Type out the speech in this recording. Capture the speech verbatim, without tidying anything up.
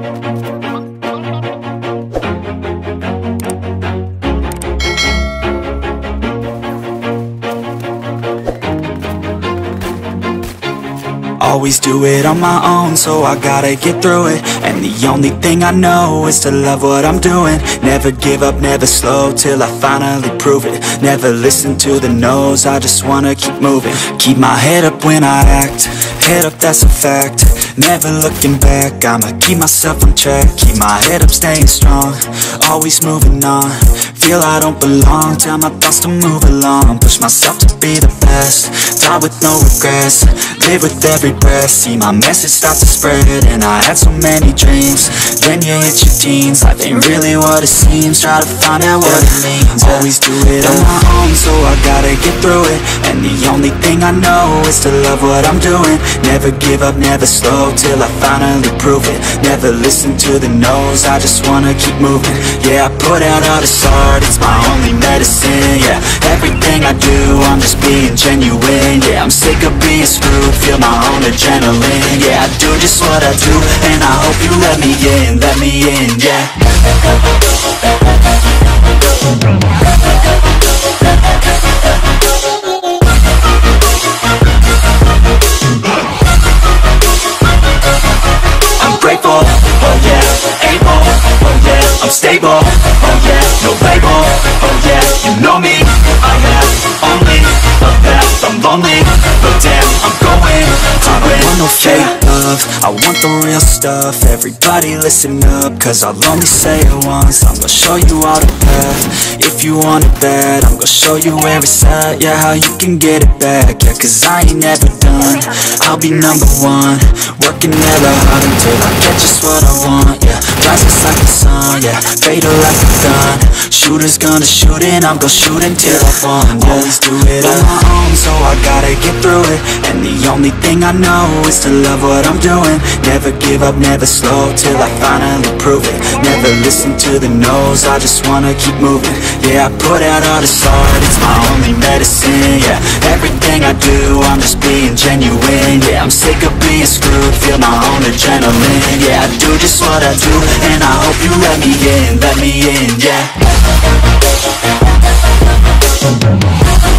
Always do it on my own, so I gotta get through it. And the only thing I know is to love what I'm doing. Never give up, never slow, till I finally prove it. Never listen to the no's, I just wanna keep moving. Keep my head up when I act, head up, that's a fact. Never looking back, I'ma keep myself on track. Keep my head up, staying strong, always moving on. Feel I don't belong, tell my thoughts to move along. Push myself to be the best, die with no regrets. Live with every breath, see my message start to spread. And I had so many dreams, then you hit your teens. Life ain't really what it seems, try to find out what it means. Always do it on my own, so I gotta get through it. And the only thing I know is to love what I'm doing. Never give up, never slow, till I finally prove it. Never listen to the no's, I just wanna keep moving. Yeah, I put out all this art, it's my only medicine. Yeah, everything I do, I'm just being genuine. Yeah, I'm sick of being screwed, feel my own adrenaline. Yeah, I do just what I do, and I hope you let me in, let me in, yeah. I'm grateful, oh yeah, able, oh yeah, I'm stable, oh yeah, no label, oh yeah, you know me, I have only a path, I'm lonely, but damn, I'm going to win. I don't want no fake love, I want the real stuff. Everybody listen up, cause I'll only say it once. I'm gonna show you all the path, if you want it bad. I'm gonna show you where it's at, yeah, how you can get it back. Yeah, cause I ain't never done, I'll be number one. Working hella hard until I get just what I want, yeah. Rises like the sun, yeah, fatal like a gun. Shooters gonna shoot and I'm gonna shoot until I fall. Always do it on my own, so I gotta get through it. And the only thing I know is to love what I'm doing. Never give up, never slow, till I finally prove it. Never listen to the no's, I just wanna keep moving. Yeah, I put out all this art, it's my only medicine. Yeah, everything I do, I'm just being genuine. Yeah, I'm sick of being screwed, feel my own adrenaline. Yeah, I do just what I do, and I hope you let me in, let me in, yeah.